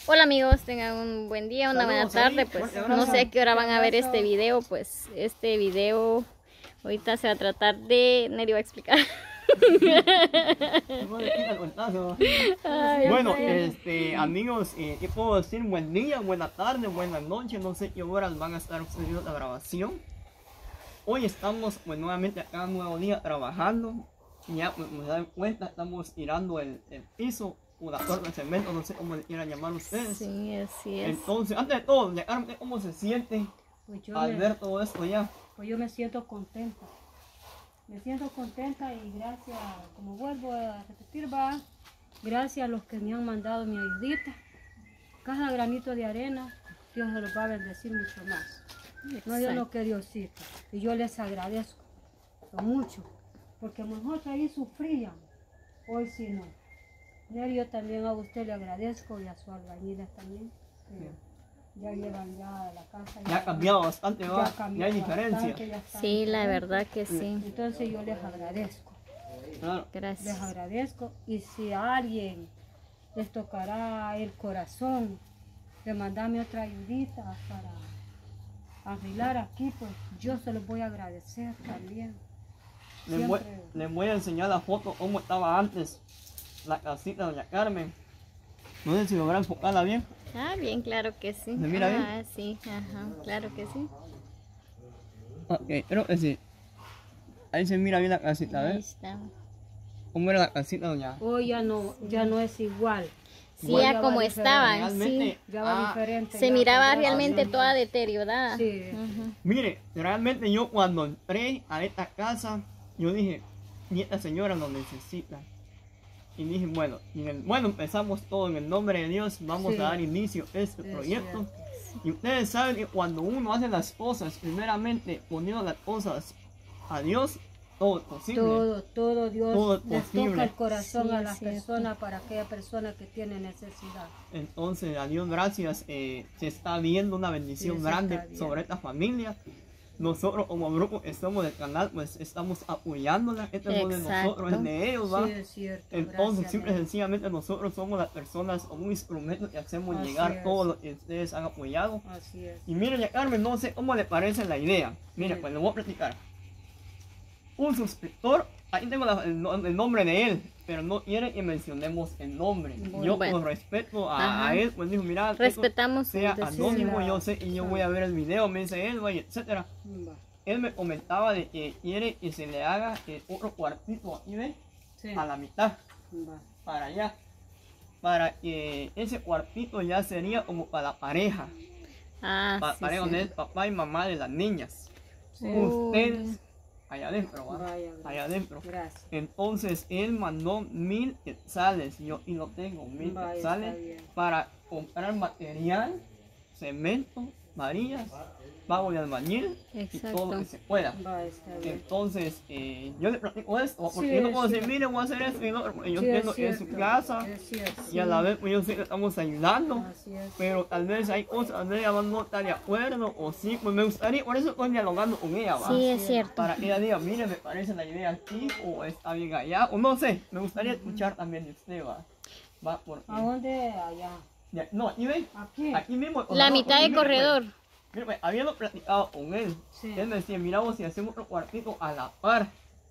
Hola amigos, tengan un buen día, una buena tarde. Pues no sé a qué hora van a ver este video. Pues este video ahorita se va a tratar de... Neri va a explicar. Ay, bueno, amigos, ¿qué puedo decir? Buen día, buena tarde, buenas noches. No sé qué horas van a estar sucediendo la grabación. Hoy estamos pues nuevamente acá un nuevo día trabajando. Ya pues, me dan cuenta, estamos tirando el piso o la torre de cemento, no sé cómo le quieran llamar ustedes. Sí, así es. Entonces, antes de todo, ¿cómo se siente Pues al ver todo esto ya? Pues yo me siento contenta. Me siento contenta y gracias, como vuelvo a repetir, gracias a los que me han mandado mi ayudita. Cada granito de arena, Dios se los va a bendecir mucho más. No, yo lo que Diosito. Y yo les agradezco mucho, porque nosotros ahí sufríamos, hoy sí no. Y yo también a usted le agradezco y a su albañiles también. Ya llevan ya la casa. Ya ha cambiado bastante, ya hay diferencia. Sí, la verdad que sí. Entonces yo les agradezco. Claro. Gracias. Les agradezco. Y si a alguien les tocará el corazón de mandarme otra ayudita para arreglar aquí, pues yo se los voy a agradecer también. Les voy a enseñar la foto cómo estaba antes la casita de doña Carmen. No sé si logran enfocarla bien. Ah, bien, claro que sí. ¿Se mira bien? Ah, sí, ajá, claro que sí. Ok, creo que sí. Ahí se mira bien la casita, Ahí ¿ves? está. ¿Cómo era la casita, doña? Hoy ya no es igual. Sí, ya como estaban, sí. Realmente, Ya va diferente. Se ya miraba cambió, realmente ya. toda deteriorada. Sí. Ujú. Mire, realmente yo cuando entré a esta casa, yo dije, y esta señora lo necesita. Y dije, bueno, empezamos todo en el nombre de Dios, vamos Sí. a dar inicio a este proyecto. Y ustedes saben que cuando uno hace las cosas, primeramente poniendo las cosas a Dios, todo es posible. Todo Dios Todo es les posible. toca el corazón Sí, a es las cierto. personas para aquella persona que tiene necesidad. Entonces, a Dios gracias, se está viendo una bendición Sí, se grande está viendo. sobre esta familia. Nosotros como grupo que somos del canal, pues estamos apoyándola. Este no es de nosotros, es de ellos, ¿va? Sí, es cierto. Entonces, gracias, simple y Dios. sencillamente nosotros somos las personas o un instrumento que hacemos Así llegar es. todo lo que ustedes han apoyado. Así es. Y miren, ya Carmen, no sé cómo le parece la idea. Mira, Sí. pues le voy a platicar. Un suscriptor, ahí tengo el nombre de él, pero no quiere que mencionemos el nombre. Yo Bueno. con respeto Ajá. a él, pues dijo, mira, Respetamos su sea decisión. anónimo, Sí, yo sé y yo sí. voy a ver el video, me dice él, vaya, etcétera. Va. Él me comentaba de que quiere que se le haga otro cuartito aquí, ¿ves? Sí. A la mitad, Va. para allá. Para que ese cuartito ya sería como para la pareja. Ah, Para sí, pareja sí. donde es papá y mamá de las niñas. Sí. Ustedes, allá adentro, ¿va? Vaya, Allá adentro. Gracias. Entonces él mandó 1000 quetzales, yo y lo tengo, 1000 Vaya, quetzales está bien. para comprar material, cemento, varillas, pago de albañil y todo lo que se pueda. Va, está bien. Entonces yo le platico esto, porque Sí, yo no puedo sí. decir, mire, voy a hacer esto y lo otro, porque yo Sí, entiendo que es su cierto, casa es cierto. y a la vez pues, yo sé que estamos ayudando. Así es. Pero tal vez hay cosas donde ella no está de acuerdo o sí, pues me gustaría, por eso estoy dialogando con ella, ¿va? Sí, es cierto. Para que ella diga, mire, me parece la idea aquí o está bien allá, o no sé, me gustaría escuchar también de usted, va porque... ¿A dónde? Allá. Ya, no, aquí ven, Aquí. aquí mismo... La mitad del corredor. Mire, pues, habiendo platicado con él, Sí. él me decía, mira vos si hacemos otro cuartito a la par,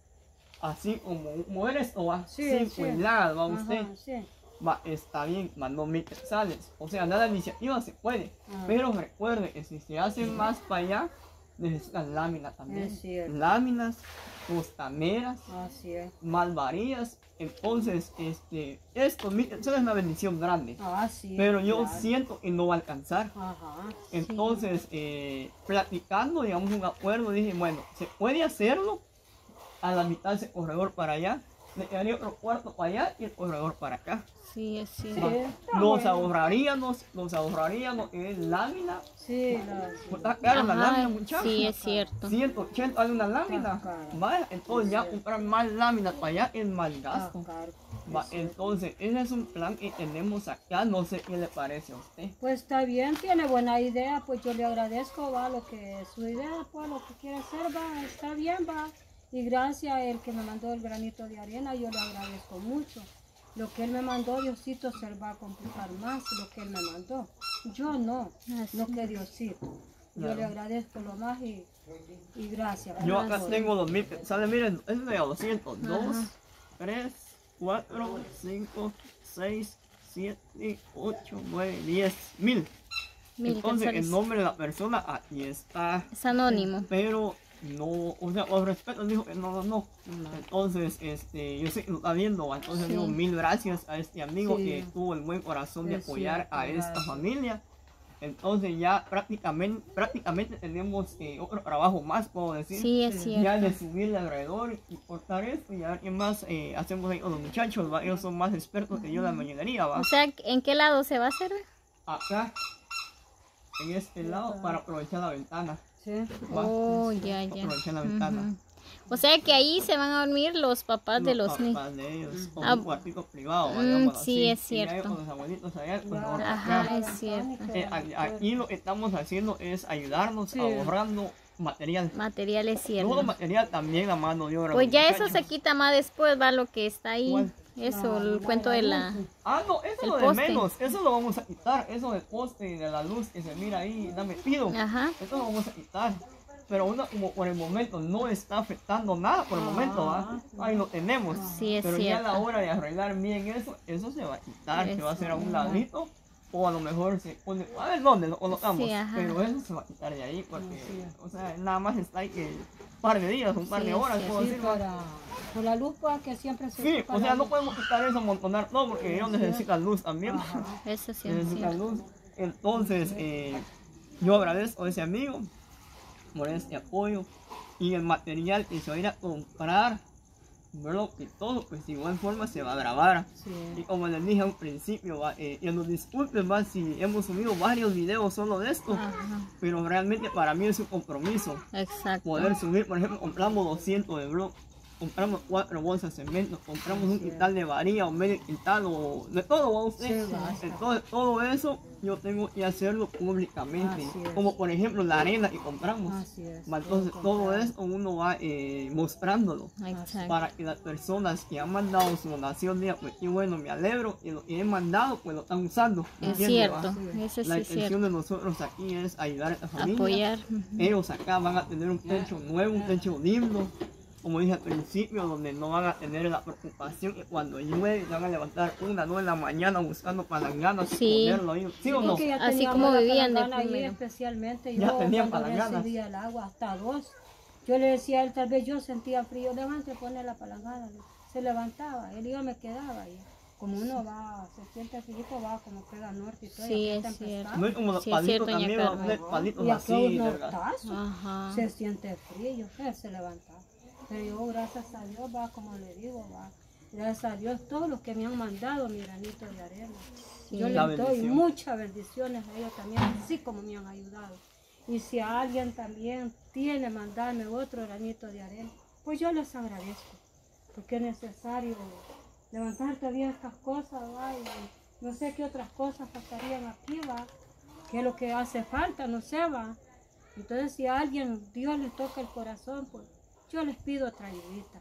así como eres o va, Sí, sin sí. cuidar, va Ajá, usted. sí. Va, está bien, mandó 1000 quetzales. O sea, nada de iniciativa se puede. Ah. Pero recuerde que si se hace más para allá, necesitan láminas también. Es cierto. Láminas, costaneras, Así es. más varillas. Entonces, esto 1000 quetzales es una bendición grande. Así es. Pero yo claro. siento que no va a alcanzar. Ajá. Entonces, platicando, digamos, un acuerdo, dije, bueno, se puede hacerlo a la mitad de ese corredor para allá. Le quedaría otro cuarto para allá y el corredor para acá. Sí, es Sí, cierto. está Nos bueno. ahorraríamos en lámina. Sí, Está caro la Ajá, lámina, muchachos. sí, es cierto. 180 hay una lámina. Está caro. Vaya, entonces ya Sí. comprar más láminas para allá es más gasto. Está caro. Va, Es cierto. entonces ese es un plan que tenemos acá. No sé qué le parece a usted. Pues está bien, tiene buena idea, pues yo le agradezco, va, lo que es su idea, pues lo que quiere hacer, va, está bien, va. Y gracias a él que me mandó el granito de arena, yo le agradezco mucho. Lo que Él me mandó, Diosito, se va a complicar más lo que Él me mandó. Yo no, Así. lo que Diosito. Yo Claro. le agradezco lo más y gracias. Yo ¿verdad? acá tengo 2000, ¿sale? Miren, es de 200, 2, Ajá. 3, 4, 5, 6, 7, 8, 9, 10, 1000. 1000 Entonces, quetzales. el nombre de la persona aquí está, Es anónimo. pero no, o sea, por respeto dijo que no. Entonces, yo sé que lo está viendo, entonces Sí. digo 1000 gracias a este amigo Sí. que tuvo el buen corazón de Es apoyar cierto, a esta gracias. familia. Entonces ya prácticamente tenemos otro trabajo más, puedo decir. Sí, es Sí. Ya cierto. de subirle alrededor y cortar esto y a ver qué más hacemos ahí con los muchachos, ¿va? Ellos son más expertos que yo en la mañanería, ¿va? O sea, ¿en qué lado se va a hacer? Acá, en este lado, para aprovechar la ventana. Sí. ¿va? Oh, ya. Aprovechar la ventana. Ujú. O sea que ahí se van a dormir los papás de los niños. papás de ellos, con Ah, un cuartico privado, mm, digámoslo sí, así. es Y ya cierto. con los abuelitos allá, pues, Ya. ahora Ajá, acá. es cierto. Aquí lo que estamos haciendo es ayudarnos Sí. ahorrando material. Material es Todo cierto. material también a mano de obra. Pues los ya eso se muchachos. quita más después, va lo que está ahí. ¿Cuál? Eso, el cuento de la... Ah, no, eso El es lo de poste. menos. Eso lo vamos a quitar. Eso del poste y de la luz que se mira ahí, da metido. Ajá. Eso lo vamos a quitar. Pero uno como por el momento no está afectando nada por el momento, ¿va? Ahí lo tenemos. Sí, es Pero ya a la cierto. hora de arreglar bien eso se va a quitar. Se va a hacer a un ladito. O a lo mejor se pone, a ver dónde lo colocamos. Sí, ajá. Pero eso se va a quitar de ahí porque, Sí. o sea, nada más está ahí que un par de días, un par Sí, de horas, sí, puedo Sí, decir, ¿va? por la luz, pues, que siempre se Sí, ocupa o sea, la no luz. podemos quitar eso, amontonar todo porque ellos necesitan luz también. Ajá. Eso sí es Necesitan cierto. luz. Entonces, yo agradezco a ese amigo por este apoyo y el material que se va a ir a comprar, bro, y todo, pues de igual forma se va a grabar. Y Sí. como les dije al principio, y nos disculpen más si hemos subido varios videos solo de esto, Ajá. pero realmente para mí es un compromiso Exacto. poder subir. Por ejemplo, compramos 200 de blog, compramos 4 bolsas de cemento, compramos un quintal de varilla o medio quintal o de todo, ¿va usted? Sí, basta. Entonces, todo eso yo tengo que hacerlo públicamente, Así es. como por ejemplo la arena que compramos. Así es. Va, entonces todo eso uno va mostrándolo Exacto. para que las personas que han mandado su donación digan, pues qué bueno, me alegro, y lo que he mandado pues lo están usando. Es ¿entiende, cierto. va? Eso sí La es intención cierto. de nosotros aquí es ayudar a esta familia. Apoyar. Ujú. Ellos acá van a tener un techo nuevo, un techo lindo, como dije al principio, donde no van a tener la preocupación que cuando llueve van a levantar una, 2 de la mañana buscando palanganas Sí. y ponerlo ahí. ¿Sí o no? Porque ya Así teníamos como la vivían de palangana ahí, primero. especialmente Ya yo tenían cuando palanganas. recibía el agua, hasta 2. Yo le decía a él, tal vez yo sentía frío, levante, pone la palangana. Se levantaba, él y yo me quedaba ahí. Como uno va, se siente frío, va como pega norte y todo. Sí, y aquí es está cierto. empezando. No es como los Sí, es palitos cierto, doña también, van a Carmen. poner palitos Y así, aquellos verga. nortazos, Ajá. se siente frío, él se levantaba. Pero yo, gracias a Dios, va, como le digo, va. Gracias a Dios, todos los que me han mandado mi granito de arena. Sí. Yo La les doy bendición. muchas bendiciones a ellos también, así como me han ayudado. Y si alguien también tiene mandarme otro granito de arena, pues yo les agradezco, porque es necesario levantar todavía estas cosas, va, y no sé qué otras cosas pasarían aquí, va, qué es lo que hace falta, no sé, va. Entonces si a alguien Dios le toca el corazón, pues yo les pido otra ayudita.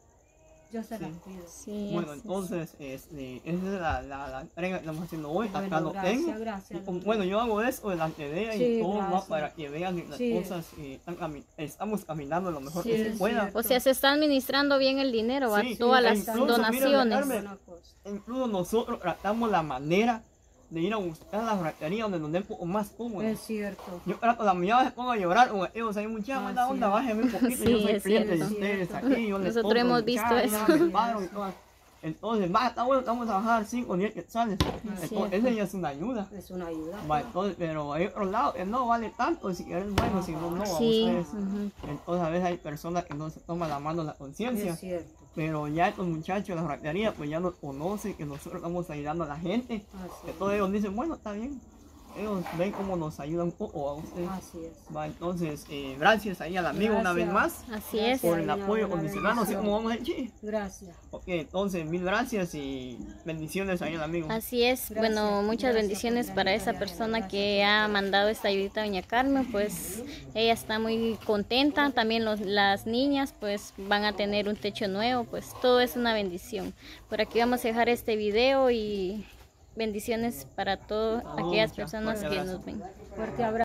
Yo se las pido. Sí, Bueno, es- entonces, esa es la entrega que estamos haciendo hoy. Bueno, Acá lo gracias, tengo. gracias, Y como- doctor. bueno, yo hago eso delante de ella Sí, y todo, ¿no? gracias. Para que vean que las Sí. cosas estamos caminando lo mejor Sí, que se es pueda. cierto. O sea, se está administrando bien el dinero, va, Sí, todas sí, las incluso, mira, donaciones. Carmen, Una cosa. Incluso nosotros tratamos la manera de ir a buscar la fratería donde nos den un poco más cómodo. Es cierto. Yo trato, la mañana se pongo a llorar, o ellos ahí mucha mala Así onda, es. bájeme un poquito, Sí, yo soy es cliente de cierto. ustedes aquí, yo les Nosotros compro, hemos mucha, visto ya eso. me paro y todo. Entonces, va, está bueno, vamos a bajar 5 o 10 quetzales. Entonces, cierto. esa ya es una ayuda. Es una ayuda. Va, entonces, pero hay otro lado que no vale tanto, si quieres bueno, si no, no, a Sí. ustedes. Ujú. Entonces, a veces hay personas que no se toman la mano la conciencia. Es cierto. Pero ya estos muchachos de la fratería pues ya nos conocen, que nosotros estamos ayudando a la gente. Así Que es. todos ellos dicen, bueno, está bien. ellos ven cómo nos ayudan un poco a ustedes. Así es. Va, entonces, gracias ahí al amigo una vez más Así es. por el Gracias, apoyo una condicional, así bendición. como vamos a decir. Gracias. Ok, entonces, mil gracias y bendiciones ahí al amigo. Así es, Gracias, bueno, muchas gracias, bendiciones para Granito esa de persona Arena, que gracias. ha mandado esta ayudita a doña Carmen, pues ella está muy contenta, también las niñas pues van a tener un techo nuevo, pues todo es una bendición. Por aquí vamos a dejar este video y bendiciones para todas aquellas Muchas personas que gracias. nos ven. Fuerte abrazo.